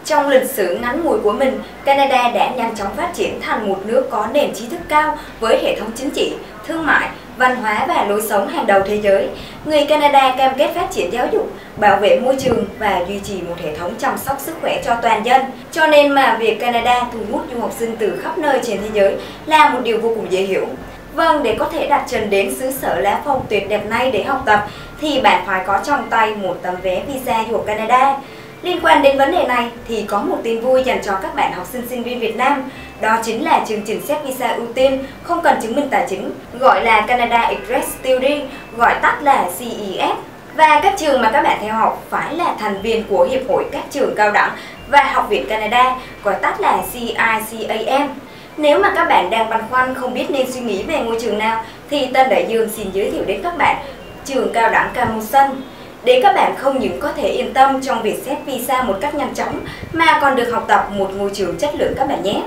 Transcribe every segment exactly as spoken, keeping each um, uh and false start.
Trong lịch sử ngắn ngủi của mình, Canada đã nhanh chóng phát triển thành một nước có nền trí thức cao với hệ thống chính trị, thương mại, văn hóa và lối sống hàng đầu thế giới. Người Canada cam kết phát triển giáo dục, bảo vệ môi trường và duy trì một hệ thống chăm sóc sức khỏe cho toàn dân. Cho nên mà việc Canada thu hút du học sinh từ khắp nơi trên thế giới là một điều vô cùng dễ hiểu. Vâng, để có thể đặt chân đến xứ sở lá phong tuyệt đẹp này để học tập thì bạn phải có trong tay một tấm vé visa du học Canada. Liên quan đến vấn đề này thì có một tin vui dành cho các bạn học sinh sinh viên Việt Nam. Đó chính là chương trình xét visa ưu tiên không cần chứng minh tài chính, gọi là Canada Express Student, gọi tắt là C E S. Và các trường mà các bạn theo học phải là thành viên của Hiệp hội các trường cao đẳng và học viện Canada, gọi tắt là C I C A N. Nếu mà các bạn đang băn khoăn không biết nên suy nghĩ về ngôi trường nào thì Tân Đại Dương xin giới thiệu đến các bạn trường cao đẳng Camosun, để các bạn không những có thể yên tâm trong việc xét visa một cách nhanh chóng mà còn được học tập một ngôi trường chất lượng các bạn nhé.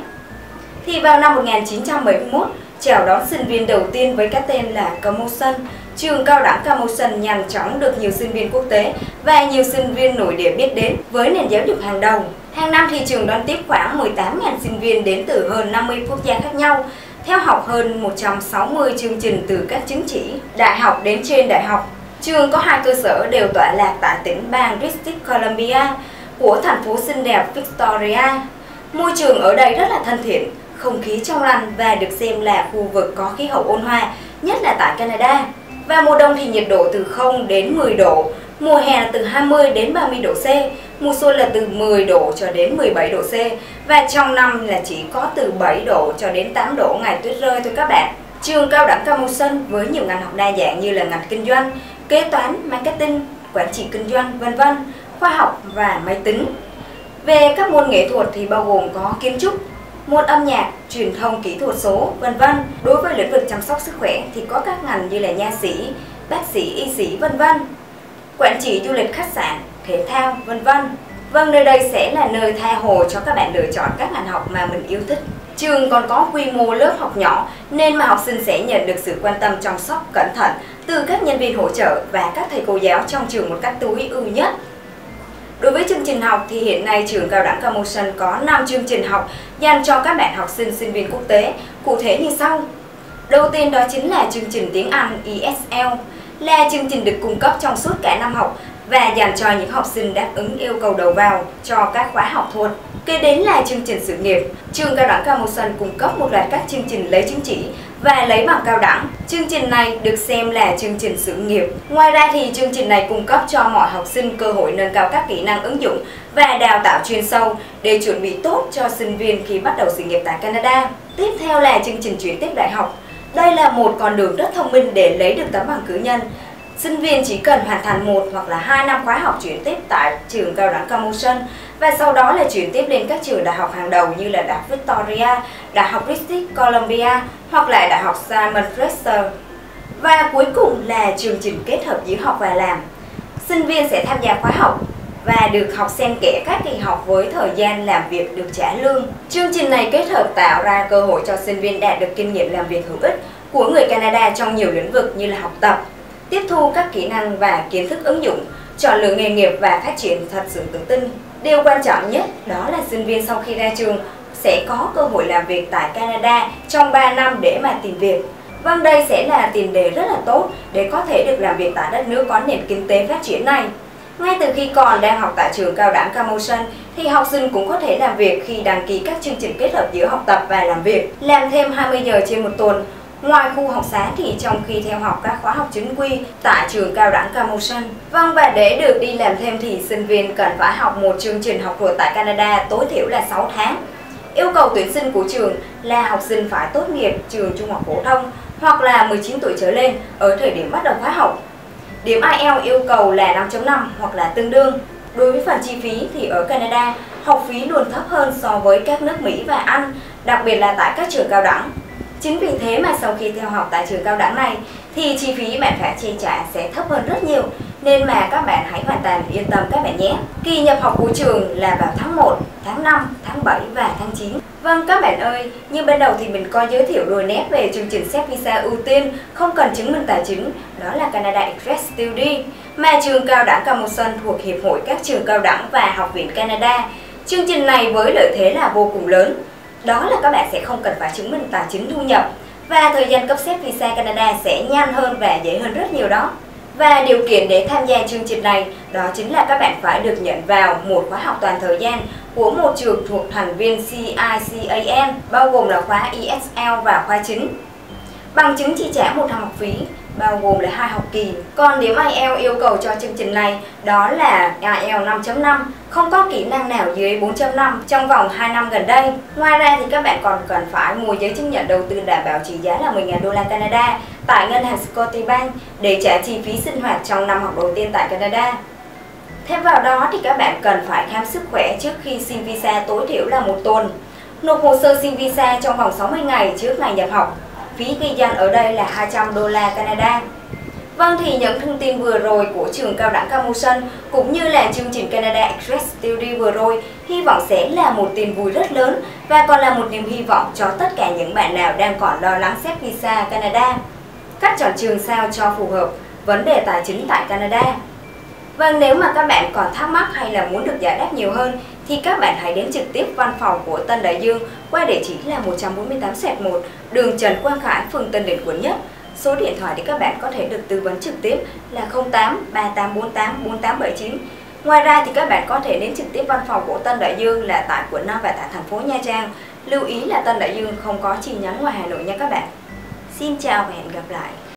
Thì vào năm một nghìn chín trăm bảy mươi mốt, chào đón sinh viên đầu tiên với cái tên là Camosun, trường cao đẳng Camosun nhanh chóng được nhiều sinh viên quốc tế và nhiều sinh viên nội địa biết đến với nền giáo dục hàng đầu. Hàng năm thì trường đón tiếp khoảng mười tám nghìn sinh viên đến từ hơn năm mươi quốc gia khác nhau, theo học hơn một trăm sáu mươi chương trình từ các chứng chỉ đại học đến trên đại học. Trường có hai cơ sở đều tọa lạc tại tỉnh bang District Columbia của thành phố xinh đẹp Victoria. Môi trường ở đây rất là thân thiện, không khí trong lành và được xem là khu vực có khí hậu ôn hòa, nhất là tại Canada. Và mùa đông thì nhiệt độ từ không đến mười độ, mùa hè là từ hai mươi đến ba mươi độ C, mùa xuân là từ mười độ cho đến mười bảy độ C, và trong năm là chỉ có từ bảy độ cho đến tám độ ngày tuyết rơi thôi các bạn. Trường cao đẳng Camosun với nhiều ngành học đa dạng như là ngành kinh doanh, kế toán, marketing, quản trị kinh doanh, vân vân, khoa học và máy tính. Về các môn nghệ thuật thì bao gồm có kiến trúc, môn âm nhạc, truyền thông kỹ thuật số, vân vân. Đối với lĩnh vực chăm sóc sức khỏe thì có các ngành như là nha sĩ, bác sĩ, y sĩ, vân vân. Quản trị du lịch, khách sạn, thể thao, vân vân. Vâng, nơi đây sẽ là nơi tha hồ cho các bạn lựa chọn các ngành học mà mình yêu thích. Trường còn có quy mô lớp học nhỏ nên mà học sinh sẽ nhận được sự quan tâm chăm sóc cẩn thận từ các nhân viên hỗ trợ và các thầy cô giáo trong trường một cách tối ưu nhất. Đối với chương trình học thì hiện nay trường cao đẳng Camosun có năm chương trình học dành cho các bạn học sinh sinh viên quốc tế, cụ thể như sau. Đầu tiên đó chính là chương trình tiếng Anh E S L, là chương trình được cung cấp trong suốt cả năm học và dành cho những học sinh đáp ứng yêu cầu đầu vào cho các khóa học thuật. Kế đến là chương trình sự nghiệp. Trường cao đẳng Camosun cung cấp một loạt các chương trình lấy chứng chỉ và lấy bằng cao đẳng. Chương trình này được xem là chương trình sự nghiệp. Ngoài ra thì chương trình này cung cấp cho mọi học sinh cơ hội nâng cao các kỹ năng ứng dụng và đào tạo chuyên sâu để chuẩn bị tốt cho sinh viên khi bắt đầu sự nghiệp tại Canada. Tiếp theo là chương trình chuyển tiếp đại học. Đây là một con đường rất thông minh để lấy được tấm bằng cử nhân. Sinh viên chỉ cần hoàn thành một hoặc là hai năm khóa học chuyển tiếp tại trường cao đẳng Camosun và sau đó là chuyển tiếp lên các trường đại học hàng đầu như là Đại học Victoria, Đại học British Columbia hoặc là Đại học Simon Fraser. Và cuối cùng là chương trình kết hợp giữa học và làm. Sinh viên sẽ tham gia khóa học và được học xen kẽ các kỳ học với thời gian làm việc được trả lương. Chương trình này kết hợp tạo ra cơ hội cho sinh viên đạt được kinh nghiệm làm việc hữu ích của người Canada trong nhiều lĩnh vực như là học tập, tiếp thu các kỹ năng và kiến thức ứng dụng, chọn lựa nghề nghiệp và phát triển thật sự tự tin. Điều quan trọng nhất đó là sinh viên sau khi ra trường sẽ có cơ hội làm việc tại Canada trong ba năm để mà tìm việc. Vâng, đây sẽ là tiền đề rất là tốt để có thể được làm việc tại đất nước có nền kinh tế phát triển này. Ngay từ khi còn đang học tại trường cao đẳng Camosun thì học sinh cũng có thể làm việc khi đăng ký các chương trình kết hợp giữa học tập và làm việc, làm thêm hai mươi giờ trên một tuần. Ngoài khu học xá thì trong khi theo học các khóa học chính quy tại trường cao đẳng Camosun. Vâng, và để được đi làm thêm thì sinh viên cần phải học một chương trình học thuật tại Canada tối thiểu là sáu tháng. Yêu cầu tuyển sinh của trường là học sinh phải tốt nghiệp trường trung học phổ thông hoặc là mười chín tuổi trở lên ở thời điểm bắt đầu khóa học. Điểm I E L T S yêu cầu là năm chấm năm hoặc là tương đương. Đối với phần chi phí thì ở Canada, học phí luôn thấp hơn so với các nước Mỹ và Anh, đặc biệt là tại các trường cao đẳng. Chính vì thế mà sau khi theo học tại trường cao đẳng này thì chi phí bạn phải chi trả sẽ thấp hơn rất nhiều, nên mà các bạn hãy hoàn toàn yên tâm các bạn nhé. Kỳ nhập học của trường là vào tháng một, tháng năm, tháng bảy và tháng chín. Vâng các bạn ơi, như ban đầu thì mình có giới thiệu đôi nét về chương trình xét visa ưu tiên không cần chứng minh tài chính, đó là Canada Express Student, mà trường cao đẳng Camosun thuộc Hiệp hội các trường cao đẳng và học viện Canada. Chương trình này với lợi thế là vô cùng lớn, đó là các bạn sẽ không cần phải chứng minh tài chính thu nhập và thời gian cấp phép visa Canada sẽ nhanh hơn và dễ hơn rất nhiều đó. Và điều kiện để tham gia chương trình này đó chính là các bạn phải được nhận vào một khóa học toàn thời gian của một trường thuộc thành viên C I C A N, bao gồm là khóa E S L và khóa chính. Bằng chứng chi trả một năm học phí, bao gồm là hai học kỳ. Còn điểm I E L T S yêu cầu cho chương trình này đó là I E L T S năm chấm năm, không có kỹ năng nào dưới bốn chấm năm trong vòng hai năm gần đây. Ngoài ra thì các bạn còn cần phải mua giấy chứng nhận đầu tư đảm bảo trị giá là mười nghìn đô la Canada tại ngân hàng Scotiabank để trả chi phí sinh hoạt trong năm học đầu tiên tại Canada. Thêm vào đó thì các bạn cần phải khám sức khỏe trước khi xin visa tối thiểu là một tuần. Nộp hồ sơ xin visa trong vòng sáu mươi ngày trước ngày nhập học. Phí ghi danh ở đây là hai trăm đô la Canada. Vâng, thì những thông tin vừa rồi của trường cao đẳng Camuson cũng như là chương trình Canada Express Study vừa rồi hy vọng sẽ là một tin vui rất lớn và còn là một niềm hy vọng cho tất cả những bạn nào đang còn lo lắng xét visa Canada. Cách chọn trường sao cho phù hợp, vấn đề tài chính tại Canada. Vâng, nếu mà các bạn còn thắc mắc hay là muốn được giải đáp nhiều hơn thì các bạn hãy đến trực tiếp văn phòng của Tân Đại Dương qua địa chỉ là một trăm bốn mươi tám xẹt một đường Trần Quang Khải, phường Tân Định, quận Nhất. Số điện thoại để các bạn có thể được tư vấn trực tiếp là không tám ba tám bốn tám bốn tám bảy chín. Ngoài ra thì các bạn có thể đến trực tiếp văn phòng của Tân Đại Dương là tại quận năm và tại thành phố Nha Trang. Lưu ý là Tân Đại Dương không có chi nhánh ngoài Hà Nội nha các bạn. Xin chào và hẹn gặp lại.